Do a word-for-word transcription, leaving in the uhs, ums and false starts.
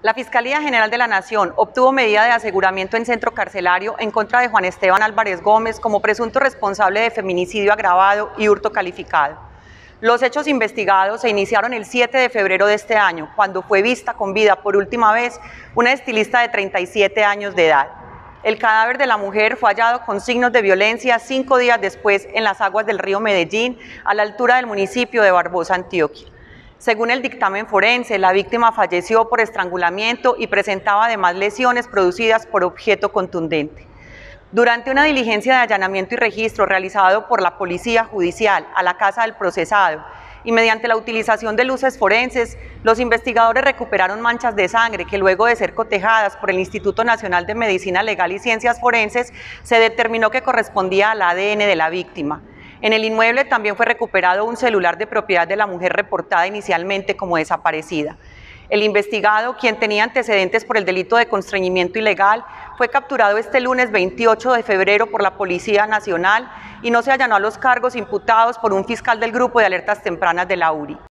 La Fiscalía General de la Nación obtuvo medida de aseguramiento en centro carcelario en contra de Juan Esteban Álvarez Gómez como presunto responsable de feminicidio agravado y hurto calificado. Los hechos investigados se iniciaron el siete de febrero de este año, cuando fue vista con vida por última vez una estilista de treinta y siete años de edad. El cadáver de la mujer fue hallado con signos de violencia cinco días después en las aguas del río Medellín, a la altura del municipio de Barbosa, Antioquia. Según el dictamen forense, la víctima falleció por estrangulamiento y presentaba además lesiones producidas por objeto contundente. Durante una diligencia de allanamiento y registro realizado por la Policía Judicial a la casa del procesado y mediante la utilización de luces forenses, los investigadores recuperaron manchas de sangre que luego de ser cotejadas por el Instituto Nacional de Medicina Legal y Ciencias Forenses se determinó que correspondía al A D N de la víctima. En el inmueble también fue recuperado un celular de propiedad de la mujer reportada inicialmente como desaparecida. El investigado, quien tenía antecedentes por el delito de constreñimiento ilegal, fue capturado este lunes veintiocho de febrero por la Policía Nacional y no se allanó a los cargos imputados por un fiscal del Grupo de Alertas Tempranas de la U R I.